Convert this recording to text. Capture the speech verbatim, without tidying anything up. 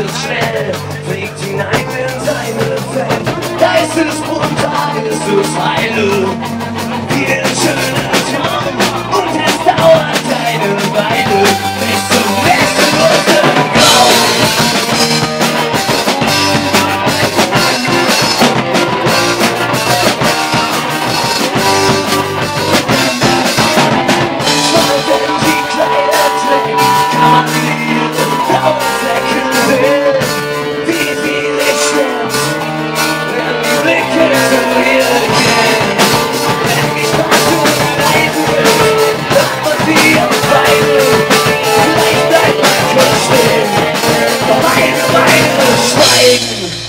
es schnell, fliegt hinein in seine Welt. Da ist es brutal, ist es heile, wie ein schöner Traum. Und es dauert eine Weile, bis zum nächsten großen Traum. Schmal denn die Kleider trägt, kann man ihre blauen Flecken sehen. Wie viel ich schmerz, wenn die Blicke zu ihr gehen. Wenn mich dazu leiden will, dann man sie auf Beine. Vielleicht bleibt man kurz stehen, doch meine Beine schweigen.